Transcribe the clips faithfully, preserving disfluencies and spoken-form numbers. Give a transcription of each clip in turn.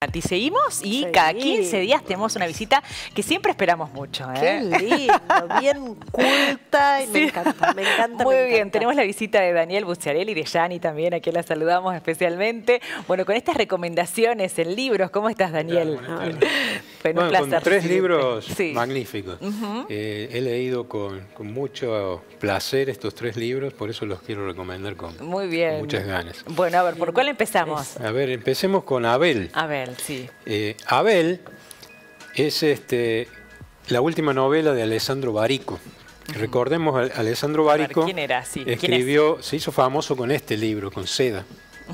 Y seguimos y Sí. cada quince días tenemos una visita que siempre esperamos mucho. ¿eh? Qué lindo, bien culta y me Sí. encanta, me encanta. Muy me bien, encanta. tenemos la visita de Daniel Bucciarelli y de Yani también, a quien la saludamos especialmente. Bueno, con estas recomendaciones en libros, ¿cómo estás, Daniel? Claro, buenas tardes. Bueno, un Bueno, placer con tres recibirte. libros Sí. magníficos. Ujú. Eh, he leído con, con mucho placer estos tres libros, por eso los quiero recomendar con, Muy bien. con muchas ganas. Bueno, a ver, ¿por cuál empezamos? A ver, empecemos con Abel. A ver, sí. Eh, Abel es este, la última novela de Alessandro Barico. Recordemos, a- Alessandro A ver, Barico ¿quién era? Sí, ¿quién es? escribió, se hizo famoso con este libro, con Seda.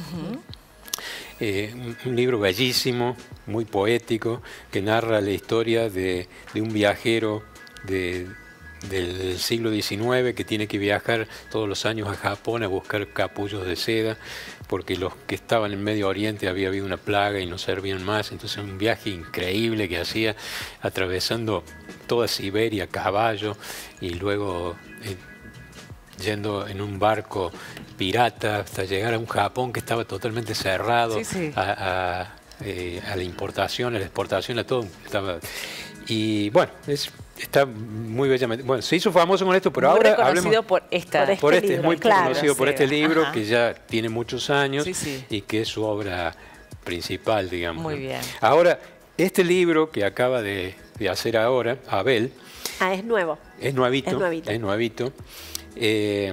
Eh, un, un libro bellísimo, muy poético, que narra la historia de, de un viajero de- del, del siglo diecinueve que tiene que viajar todos los años a Japón a buscar capullos de seda, porque los que estaban en Medio Oriente había habido una plaga y no servían más. Entonces un viaje increíble que hacía atravesando toda Siberia a caballo y luego eh, yendo en un barco pirata hasta llegar a un Japón que estaba totalmente cerrado Sí, sí. A, a, eh, a la importación, a la exportación, a todo. Estaba, y bueno, es, está muy bellamente. Bueno, se hizo famoso con esto, pero Muy ahora reconocido hablemos por esta. Por este por este, es libro, muy claro, conocido por este Seda. libro Ajá. que ya tiene muchos años Sí, sí. y que es su obra principal, digamos. Muy ¿no? bien. Ahora, este libro que acaba de, de hacer ahora, Abel, Ah, es nuevo. es nuevito, Es nuevito. es nuevito. Eh,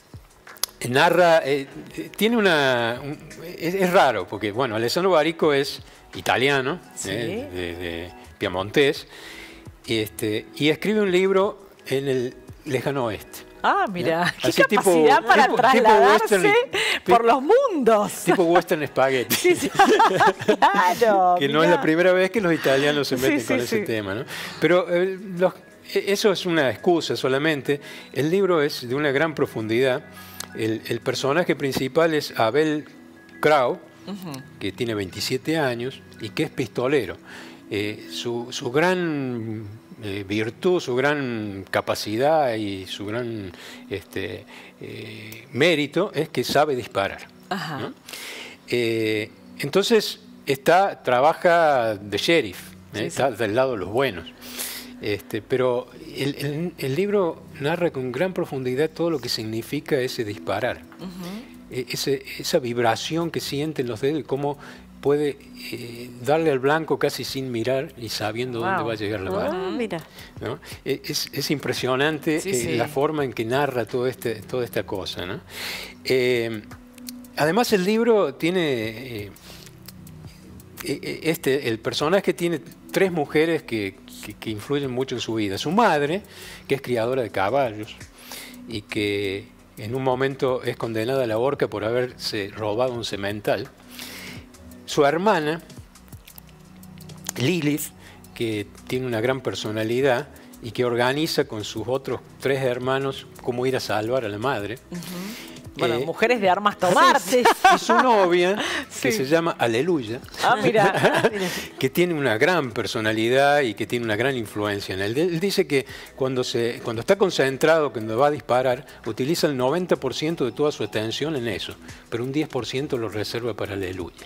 narra, eh, eh, tiene una, un- es, es raro, porque bueno, Alessandro Barico es italiano, Sí. eh, de, de Piamontés, y, este, y escribe un libro en el lejano oeste. Ah, mira, qué Así tipo- capacidad para tipo- tipo trasladarse western, por tipo- los mundos. Tipo western spaghetti. Sí, sí. Claro. Que no es la mirá. primera vez que los italianos se Sí, meten sí, con ese sí. tema, ¿no? Pero eh, los- eh, eso es una excusa solamente. El libro es de una gran profundidad. El, el personaje principal es Abel Krau, que tiene veintisiete años y que es pistolero. Eh, su, su gran eh, virtud, su gran capacidad y su gran este, eh, mérito es que sabe disparar. Ajá. ¿no? Eh, entonces está, trabaja de sheriff, ¿eh? Sí, está del lado de los buenos. Este, pero el, el- el libro narra con gran profundidad todo lo que significa ese disparar, E- ese- esa vibración que sienten los dedos y cómo puede eh, darle al blanco casi sin mirar y sabiendo dónde Wow. va a llegar la bala. Ah, mira. ¿no? E- Es, es impresionante Sí, eh, sí. la forma en que narra todo este, toda esta cosa, ¿no? Eh, además el libro tiene, eh, eh, este, el personaje tiene tres mujeres que, que- que influyen mucho en su vida. Su madre, que es criadora de caballos y que en un momento es condenada a la horca por haberse robado un semental. Su hermana, Lilith, que tiene una gran personalidad y que organiza con sus otros tres hermanos cómo ir a salvar a la madre. Bueno, Eh, mujeres de armas tomar. Sí, y su novia, que Sí. se llama Aleluya, Ah, mira. que tiene una gran personalidad y que tiene una gran influencia en él. Él dice que cuando, se, cuando está concentrado, cuando va a disparar, utiliza el noventa por ciento de toda su atención en eso, pero un diez por ciento lo reserva para Aleluya.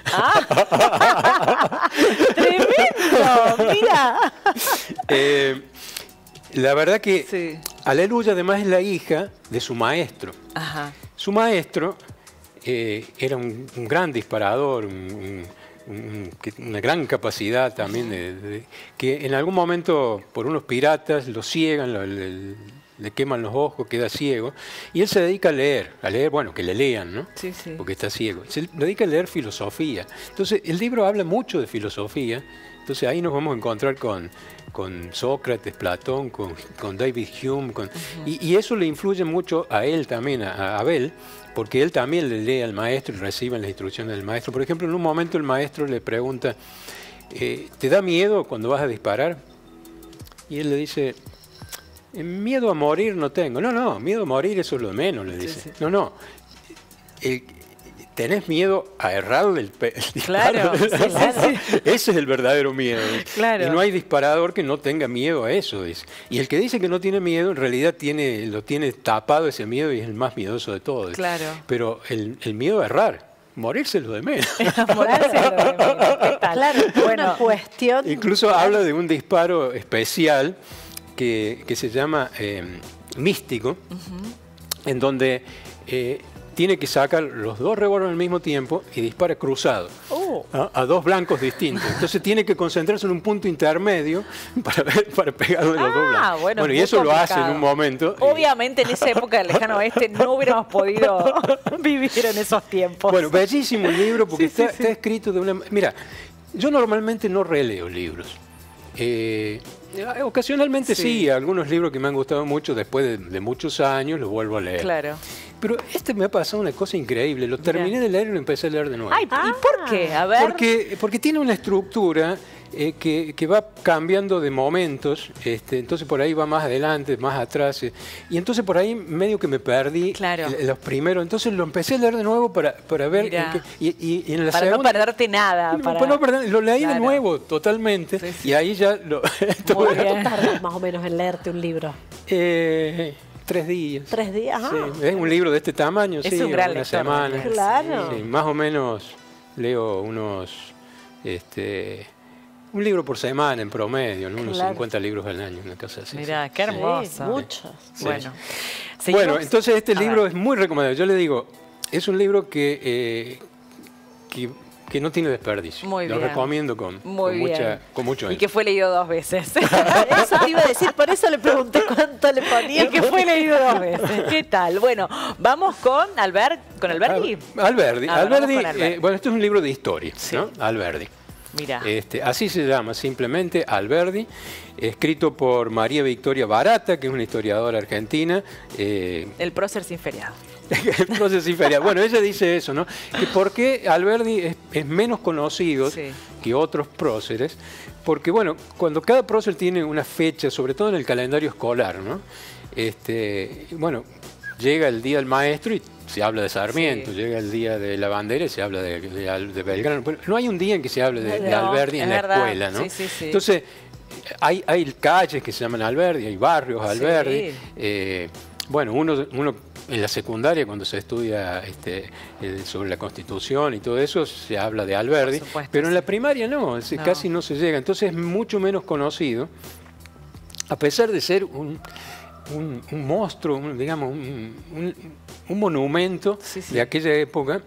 Tremendo, mira. Eh, la verdad que Sí. Aleluya además es la hija de su maestro. Ajá. Su maestro eh, era un, un gran disparador, un- un- un- que- una gran capacidad también, de, de- que en algún momento por unos piratas lo ciegan, lo- le, le queman los ojos, queda ciego, y él se dedica a leer, a leer, bueno, que le lean, ¿no? Sí, sí. Porque está ciego. Se dedica a leer filosofía. Entonces, el libro habla mucho de filosofía, entonces ahí nos vamos a encontrar con, con Sócrates, Platón, con, con David Hume, con, y, y eso le influye mucho a él también, a, a Abel, porque él también le lee al maestro y recibe las instrucciones del maestro. Por ejemplo, en un momento el maestro le pregunta, eh, ¿te da miedo cuando vas a disparar? Y él le dice, "Eh, miedo a morir no tengo. No, no, miedo a morir eso es lo de menos, le dice. sí. No, no, el- tenés miedo a errarle el, pe- el disparo. Claro, sí, sí, sí. Ese es el verdadero miedo. Claro. Y no hay disparador que no tenga miedo a eso. Dice. Y el que dice que no tiene miedo, en realidad tiene, lo tiene tapado ese miedo y es el más miedoso de todos. Claro. Pero el, el miedo a errar, morirse lo de menos. Enamorarse de lo de menos. ¿Qué tal? Claro, Bueno, una cuestión. Incluso habla de un disparo especial que, que se llama eh, místico, uh-huh. en donde eh, tiene que sacar los dos revólveres al mismo tiempo y dispara cruzado Oh. a, a dos blancos distintos. Entonces tiene que concentrarse en un punto intermedio para, ver, para pegarle los Ah, dos blancos. bueno, Bueno, y muy eso lo hace en complicado. un momento. y- obviamente en esa época del lejano oeste no hubiéramos podido vivir en esos tiempos. Bueno, bellísimo el libro porque Sí, sí, está, sí. está escrito de una... Mira, yo normalmente no releo libros. Eh, ocasionalmente sí. Sí. algunos libros que me han gustado mucho, después de, de muchos años los vuelvo a leer. Claro. Pero este me ha pasado una cosa increíble. Lo terminé de leer y lo empecé a leer de nuevo. Ay, ¿y por qué? A ver. Porque, porque tiene una estructura eh, que, que va cambiando de momentos, este, entonces por ahí va más adelante, más atrás, eh, y entonces por ahí medio que me perdí Claro. el- los primeros, entonces lo empecé a leer de nuevo para, para ver, Mirá. en qué- y, y- y en la Para no segunda... perderte nada. No, Para... para no perder- lo leí de Claro. nuevo totalmente, Sí, sí. y ahí ya lo... todo- Muy ¿Cuánto bien. tardas más o menos en leerte un libro? eh, tres días. ¿Tres días? Ah. Sí, es un libro de este tamaño, Es sí, un gran una lector, semana. Daniel. Claro. Sí, más o menos leo unos, este, un libro por semana en promedio, ¿no? Unos Claro. cincuenta libros al año, una cosa así. Mirá, sí. qué Sí, hermoso. muchos. Sí. Bueno. Bueno, Seguimos. entonces este A libro ver. es muy recomendable. Yo le digo, es un libro que, eh, que, que no tiene desperdicio. Muy Lo bien. recomiendo con, Muy con, bien. mucha, con mucho Y énfasis. que fue leído dos veces. Eso te iba a decir, por eso le pregunté cuánto le ponía. Y que fue leído dos veces. ¿Qué tal? Bueno, vamos con Albert, con Alberti. Al- Alberdi. Ah, vamos Alberdi, con Alberti. eh, bueno, esto es un libro de historia, Sí. ¿no? Alberdi. Mira. Este, así se llama, simplemente Alberdi, escrito por María Victoria Barata, que es una historiadora argentina. eh, El prócer sin feriado. Proceso inferior. Bueno, ella dice eso, ¿no? Que por qué Alberdi es, es menos conocido Sí. que otros próceres, porque bueno, cuando cada prócer tiene una fecha, sobre todo en el calendario escolar, ¿no? Este, bueno, llega el día del maestro y se habla de Sarmiento, Sí. llega el día de la bandera y se habla de, de Al- de Belgrano. Pero no hay un día en que se hable de, de No, Alberdi en es la verdad. escuela, ¿no? Sí, sí, sí. Entonces, hay, hay calles que se llaman Alberdi, hay barrios Alberdi. Sí. eh, bueno, uno, uno en la secundaria, cuando se estudia este, eh, sobre la Constitución y todo eso, se habla de Alberdi, Por supuesto, pero en sí. la primaria no, es- No. casi no se llega. Entonces es mucho menos conocido, a pesar de ser un, un- un monstruo, un- digamos, un, un- un monumento Sí, sí. de aquella época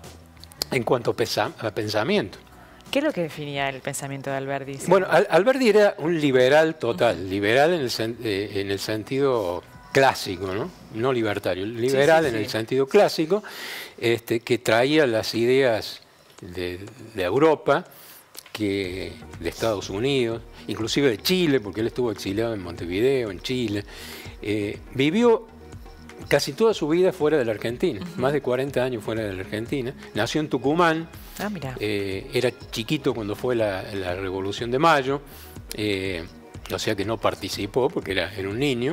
en cuanto a, pesa- a pensamiento. ¿Qué es lo que definía el pensamiento de Alberti? Bueno, Al- Alberti era un liberal total, liberal en el, sen- eh, en el sentido clásico, ¿no? No libertario, liberal sí, en sí. el sentido clásico, este, que traía las ideas de, de Europa, que, de Estados Unidos, inclusive de Chile, porque él estuvo exiliado en Montevideo, en Chile. Eh, vivió casi toda su vida fuera de la Argentina, más de cuarenta años fuera de la Argentina. Nació en Tucumán. Ah, mira. Eh, era chiquito cuando fue la, la Revolución de Mayo, eh, o sea que no participó porque era, era un niño,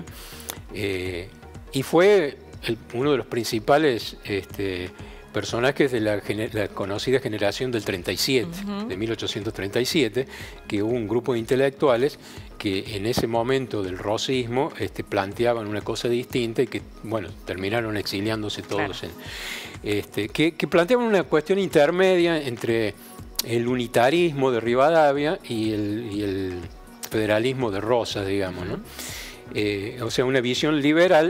eh, y fue el- uno de los principales este, personajes de la, gene- la conocida generación del treinta y siete, de mil ochocientos treinta y siete, que hubo un grupo de intelectuales que en ese momento del rosismo este, planteaban una cosa distinta y que, bueno, terminaron exiliándose todos Claro. en, este, que, que planteaban una cuestión intermedia entre el unitarismo de Rivadavia y el, y el federalismo de Rosas, digamos, ¿no? Eh, o sea, una visión liberal,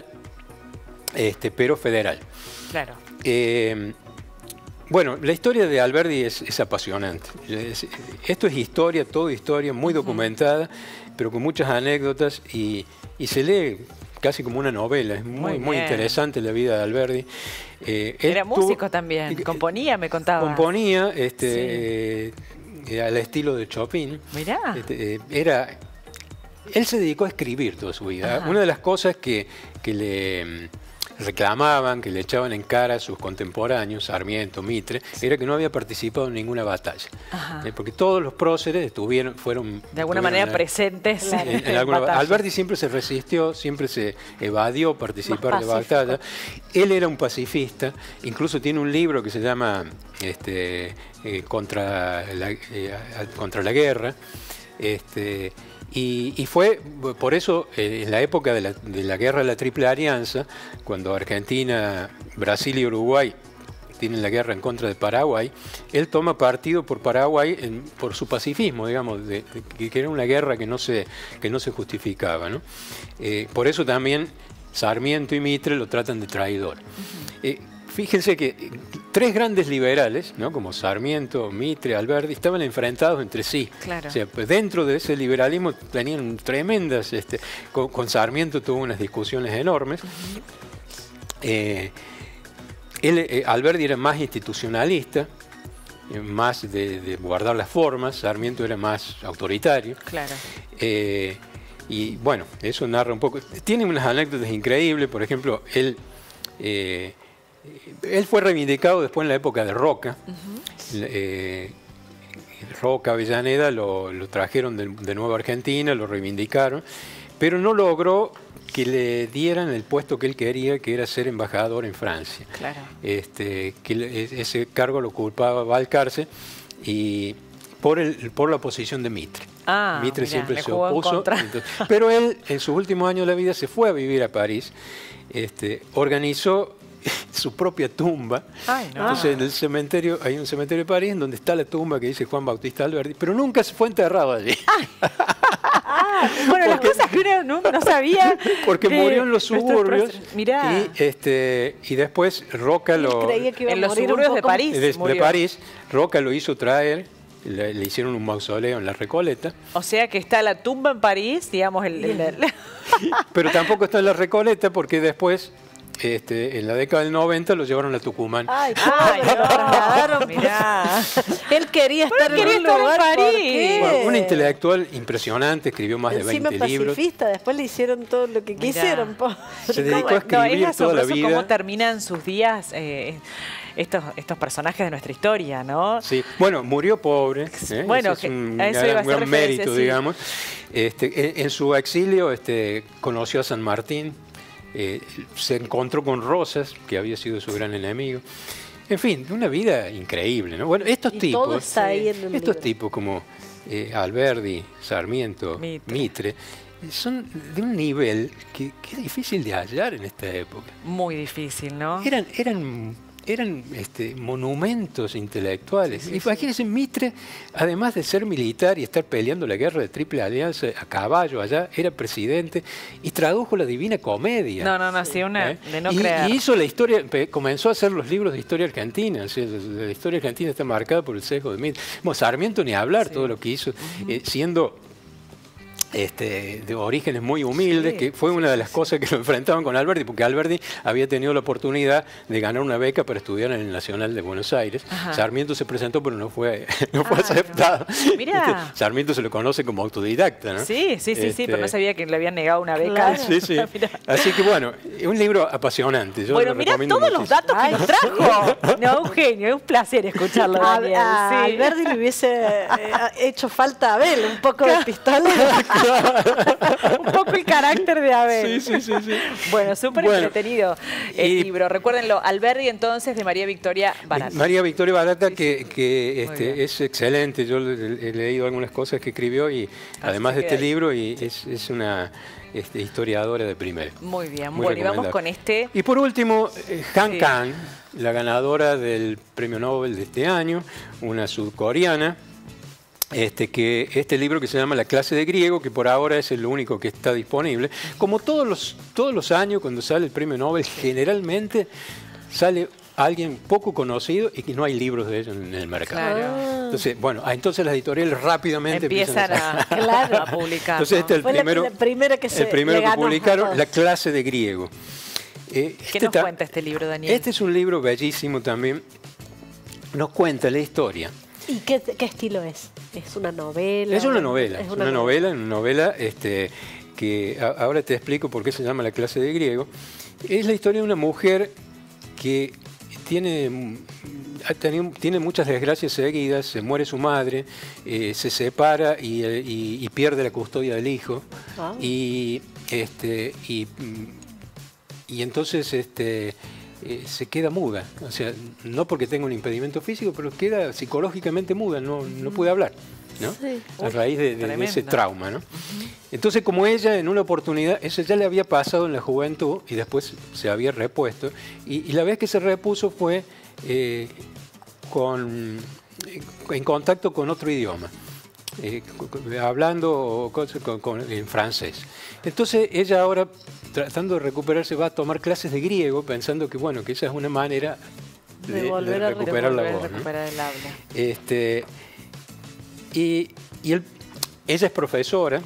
este, pero federal. Claro. Eh, bueno, la historia de Alberti es, es apasionante. Es- esto es historia, todo historia, muy documentada, pero con muchas anécdotas y, y se lee casi como una novela. Es muy, Muy muy bien. interesante la vida de Alberti. Eh, él Era tuvo- músico también. eh, Componía, me contaba. Componía este, eh, al estilo de Chopin. Mirá. Este, eh, era, él se dedicó a escribir toda su vida. Ajá. Una de las cosas que, que le mm, reclamaban, que le echaban en cara a sus contemporáneos, Sarmiento, Mitre, era que no había participado en ninguna batalla. Ajá. Eh, porque todos los próceres estuvieron, fueron... De alguna estuvieron manera en la- presentes Claro. en- en alguna- batallas. Alberti siempre se resistió, siempre se evadió participar Más de pacífico. batalla. Él era un pacifista, incluso tiene un libro que se llama este, eh, contra, la, eh, a- contra la guerra. Este, y, y fue por eso, eh, en la época de la, de la guerra de la Triple Alianza, cuando Argentina, Brasil y Uruguay tienen la guerra en contra de Paraguay, él toma partido por Paraguay en, por su pacifismo, digamos, de, de, que era una guerra que no se, que no se justificaba, ¿no? Eh, por eso también Sarmiento y Mitre lo tratan de traidor. Uh-huh. eh, Fíjense que tres grandes liberales, ¿no? Como Sarmiento, Mitre, Alberdi, estaban enfrentados entre sí. Claro. O sea, pues dentro de ese liberalismo tenían tremendas... Este, con, con Sarmiento tuvo unas discusiones enormes. Uh-huh. eh, él, eh, Alberdi era más institucionalista, eh, más de, de guardar las formas. Sarmiento era más autoritario. Claro. Eh, y bueno, eso narra un poco. Tiene unas anécdotas increíbles. Por ejemplo, él... Eh, Él fue reivindicado después en la época de Roca. Uh-huh. eh, Roca, Avellaneda, lo, lo trajeron de, de nuevo a Argentina, lo reivindicaron, pero no logró que le dieran el puesto que él quería, que era ser embajador en Francia. Claro. Este, que ese cargo lo ocupaba Balcarce y por, el, por la oposición de Mitre. Ah, Mitre mirá, siempre le se jugó en opuso. contra. Entonces, pero él, en sus últimos años de la vida, se fue a vivir a París. Este, organizó su propia tumba. Ay, no. Entonces en el cementerio, hay un cementerio de París donde está la tumba que dice Juan Bautista Alberdi, pero nunca se fue enterrado allí. Ah, bueno, porque, las cosas que uno no, no sabía. Porque murió en los suburbios. Mirá. Y, este, y después Roca lo... Creía que iba en a los morir suburbios un de poco. París. De, de murió. París, Roca lo hizo traer, le, le hicieron un mausoleo en la Recoleta. O sea que está la tumba en París, digamos, el, el, el... Pero tampoco está en la Recoleta porque después... Este, en la década del noventa lo llevaron a Tucumán. Ay, Ay, pobre, lo no, trasladaron. mirá. Él quería estar quería en un estar en lugar, ¿por París. qué? Bueno, un intelectual impresionante, escribió más de Encima veinte libros. pacifista, después le hicieron todo lo que Mirá. quisieron. po. Se dedicó a No, escribir es toda la asombroso vida. cómo terminan sus días eh, estos, estos personajes de nuestra historia, ¿no? Sí, bueno, murió pobre. ¿eh? Bueno, Ese es un a eso iba a gran, hacer gran referencia, mérito, sí. digamos. Este, en, en su exilio este, conoció a San Martín, eh, se encontró con Rosas, que había sido su gran enemigo. En fin, una vida increíble, ¿no? Bueno, estos Y tipos, todo está ahí en el estos libro. tipos como eh, Alberdi, Sarmiento, Mitre. Mitre, son de un nivel que, que es difícil de hallar en esta época. Muy difícil, ¿no? Eran, eran, eran este, monumentos intelectuales. Sí, sí, Imagínense, Mitre, además de ser militar y estar peleando la guerra de Triple Alianza a caballo allá, era presidente y tradujo la Divina Comedia. No, no, no, sí, una ¿Eh? de no y, creer. y hizo la historia, comenzó a hacer los libros de historia argentina. O sea, la historia argentina está marcada por el sesgo de Mitre. Bueno, Sarmiento ni hablar, Sí. todo lo que hizo, uh-huh. eh, siendo... Este, de orígenes muy humildes, Sí, que fue una de las cosas que lo enfrentaban con Alberdi, porque Alberdi había tenido la oportunidad de ganar una beca para estudiar en el Nacional de Buenos Aires. Ajá. Sarmiento se presentó, pero no fue, no fue Ah, aceptado. no. Mirá. Este, Sarmiento se lo conoce como autodidacta, ¿no? Sí, sí, sí, sí, Este, pero no sabía que le habían negado una beca. Claro. Sí, sí. Mirá. Así que bueno, es un libro apasionante. Yo Bueno, lo mirá recomiendo todos los muchísimo. datos que nos trajo. No, Eugenio, es un placer escucharlo, A, Daniel. a sí. Alberdi le hubiese eh, hecho falta a Abel, un poco de pistola. Un poco el carácter de Abel. Sí, sí, sí, sí. Bueno, súper Bueno, entretenido el y- libro. Recuérdenlo, Alberdi entonces de María Victoria Barata. María Victoria Barata, Sí, que, sí. que Muy este, bien. es excelente. Yo le- le- he leído algunas cosas que escribió y además se de queda este ahí. libro y es, es una este, historiadora de primera. Muy bien. Muy Bueno, y vamos recomendable. con este. Y por último, eh, Han Sí. Kang, la ganadora del Premio Nobel de este año, una sudcoreana. Este, que este libro que se llama La clase de griego, que por ahora es el único que está disponible. Como todos los, todos los años cuando sale el premio Nobel, generalmente sale alguien poco conocido y que no hay libros de ellos en el mercado. Claro. Entonces, bueno, ah, entonces las editoriales rápidamente Empiezan empiezan a, Claro. a publicar. Entonces ¿no? este es el Fue la- primero, la primera que se el primero le que ganó a publicaron, todos. La clase de griego. Eh, ¿Qué este nos ta- cuenta este libro, Daniel? Este es un libro bellísimo también. Nos cuenta la historia. ¿Y qué, qué estilo es? ¿Es una novela? Es una novela, Es es una novela, una novela este, que a- ahora te explico por qué se llama La clase de griego. Es la historia de una mujer que tiene, mm, ha tenido- tiene muchas desgracias seguidas, se muere su madre, eh, se separa y, eh, y- y pierde la custodia del hijo. Ah. Y, este, y, mm, y entonces este, eh, se queda muda, o sea, no porque tenga un impedimento físico, pero queda psicológicamente muda, no, no puede hablar, ¿no? Sí. A raíz de, de- de ese Tremendo. trauma, ¿no? Entonces, como ella en una oportunidad, eso ya le había pasado en la juventud y después se había repuesto, y, y la vez que se repuso fue eh, con, en contacto con otro idioma. Eh, hablando con, con, en francés. Entonces ella ahora, tratando de recuperarse, va a tomar clases de griego, pensando que bueno, que esa es una manera de, de, volver de recuperar a, la voz, recuperar ¿no? el habla. Este, y y el, ella es profesora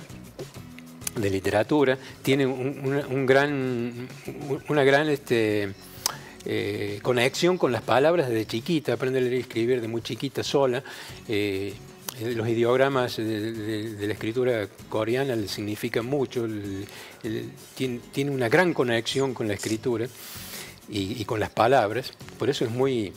de literatura, tiene un, una, un gran, una gran este, eh, conexión con las palabras desde chiquita, aprende a leer y escribir de muy chiquita sola. Eh, Los ideogramas de, de, de la escritura coreana le significan mucho, el, el, tiene, tiene una gran conexión con la escritura y, y con las palabras, por eso es muy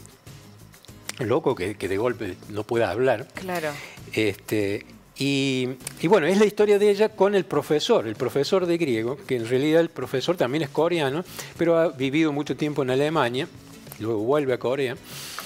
loco que, que de golpe no pueda hablar. Claro. Este, y, y bueno, es la historia de ella con el profesor, el profesor de griego, que en realidad el profesor también es coreano, pero ha vivido mucho tiempo en Alemania, luego vuelve a Corea.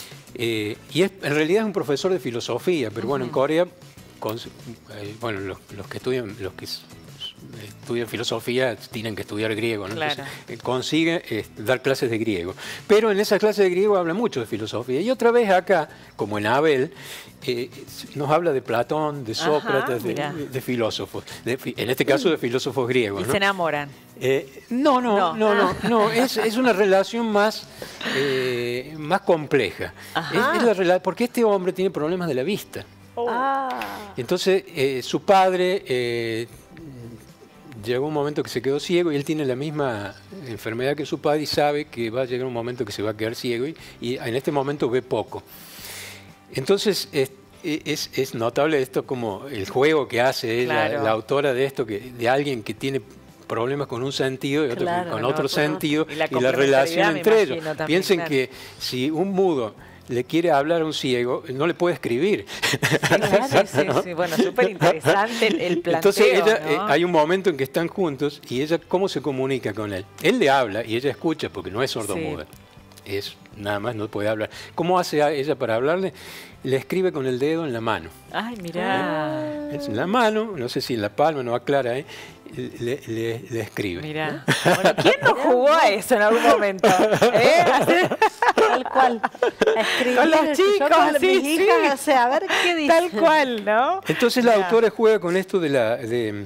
Eh, y es, en realidad es un profesor de filosofía, pero uh-huh. bueno, en Corea, con, eh, bueno, los, los que estudian, los que estudian filosofía tienen que estudiar griego, ¿no? Claro. Entonces, eh, consigue eh, dar clases de griego. Pero en esas clases de griego habla mucho de filosofía. Y otra vez acá, como en Abel, eh, nos habla de Platón, de Sócrates, Ajá, de, de filósofos. De, en este caso de filósofos griegos. Y ¿no? se enamoran. Eh, no, no, no, no, no, no. Es, es una relación más, eh, más compleja. Es, es la rela- porque este hombre tiene problemas de la vista. Oh. Ah. Entonces, eh, su padre eh, llegó un momento que se quedó ciego y él tiene la misma enfermedad que su padre y sabe que va a llegar un momento que se va a quedar ciego y, y en este momento ve poco. Entonces, es, es, es notable esto como el juego que hace ella, Claro. la autora de esto, que, de alguien que tiene problemas con un sentido y otro Claro, con no, otro no. sentido Y la y la relación complementariedad, entre me ellos. imagino, también, Piensen claro. que si un mudo le quiere hablar a un ciego, no le puede escribir. Sí, sí, sí. Bueno, súper interesante el, el planteo. Entonces ella, ¿no? eh, hay un momento en que están juntos y ella, ¿cómo se comunica con él? Él le habla y ella escucha porque no es sordomuda. Sí. Es nada más, no puede hablar. ¿Cómo hace ella para hablarle? Le escribe con el dedo en la mano. Ay, mirá. Es en la mano, no sé si en la palma, no aclara, ¿eh? le, le, le escribe. Mirá. Bueno, ¿quién no jugó a eso en algún momento? ¿Eh? Tal cual. Escribir, Con los chicos, con sí, mis sí. hijas, o sea, a ver qué dice. Tal cual, ¿no? Entonces la Mirá. autora juega con esto de la de,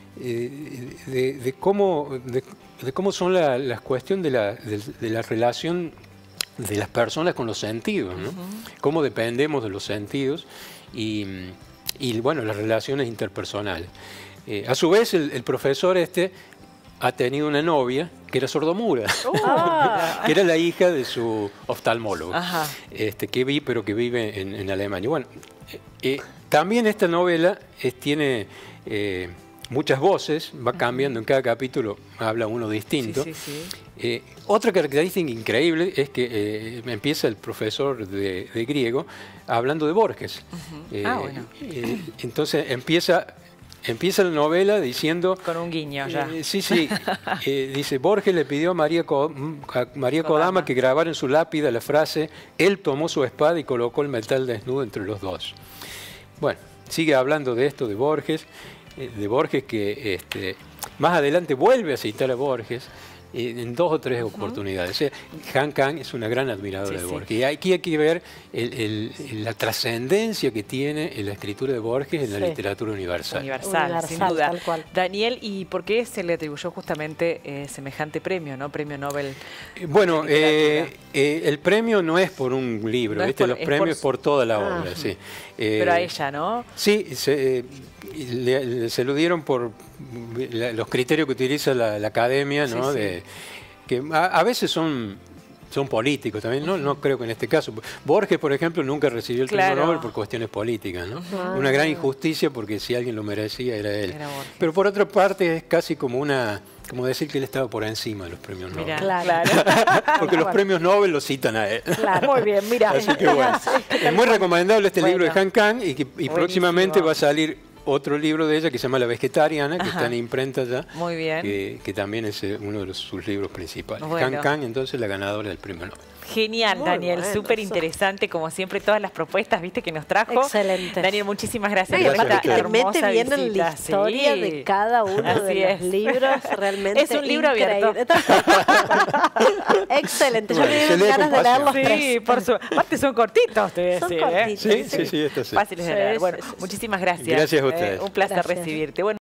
eh, de, de cómo de, de cómo son la, la cuestión de la, de, de la relación de las personas con los sentidos, ¿no? Uh-huh. Cómo dependemos de los sentidos y, y bueno, las relaciones interpersonales. Eh, a su vez, el, el profesor este ha tenido una novia que era sordomuda, Ah. que era la hija de su oftalmólogo, Ajá. este, que vi, pero que vive en, en Alemania. Bueno, eh, eh, también esta novela es, tiene eh, muchas voces, va cambiando en cada capítulo, habla uno distinto. Sí, sí, sí. Eh, otra característica increíble es que eh, empieza el profesor de, de griego hablando de Borges. Uh-huh. Eh, Ah, bueno. eh, entonces empieza... Empieza la novela diciendo... Con un guiño ya. Eh, sí, sí. Eh, dice, Borges le pidió a María, Co- a María Kodama. Kodama que grabara en su lápida la frase, él tomó su espada y colocó el metal desnudo entre los dos. Bueno, sigue hablando de esto, de Borges, eh, de Borges que este, más adelante vuelve a citar a Borges eh, en dos o tres uh-huh. oportunidades. O sea, Han Kang es una gran admiradora Sí, de sí. Borges. Y aquí hay que ver el, el, la trascendencia que tiene en la escritura de Borges en la Sí. literatura universal. Universal, Universal, sin duda. tal cual. Daniel, ¿y por qué se le atribuyó justamente eh, semejante premio, ¿no? Premio Nobel? Eh, Bueno, de literatura? eh, eh, el premio no es por un libro, No es ¿viste? por- Los es premios por- por, toda la Ah. obra, sí. Eh, Pero a ella, ¿no? Sí, se, eh, le- le- se lo dieron por la- los criterios que utiliza la, la academia, ¿no? Sí, sí. De, que a, a veces son, son políticos también, no, no creo que en este caso. Borges, por ejemplo, nunca recibió el Claro. premio Nobel por cuestiones políticas, ¿no? Uh-huh. Una gran injusticia porque si alguien lo merecía era él. Era Borges. Pero por otra parte es casi como una, como decir que él estaba por encima de los premios Nobel. Mirá, Claro. claro. Porque los premios Nobel los citan a él. Claro. Muy bien, mira. Así que bueno, es muy recomendable este Bueno. libro de Han Kang y, que, y próximamente va a salir otro libro de ella que se llama La Vegetariana, que Ajá. está en imprenta ya, Muy bien. que, que también es eh, uno de los- sus libros principales. Bueno. Han Kang, entonces, la ganadora del premio Nobel. Genial, Muy Daniel, bueno, súper eso. interesante, como siempre, todas las propuestas, viste, que nos trajo. Excelente. Daniel, muchísimas gracias No, y por Gracias aparte a esta te ustedes. mete hermosa bien en visita. la historia Sí. de cada uno Así de es. los libros, realmente Es un libro increíble. Excelente, yo Bueno, me se dieron lee ganas con de leer los pasión. Sí, tres. por su... Aparte son cortitos, te voy a Son decir, ¿eh? cortitos. Sí, sí, sí, esto sí. Fáciles de Sí, leer. sí, Bueno, sí, sí. muchísimas gracias. Gracias a eh, ustedes. un placer Gracias. recibirte. Bueno,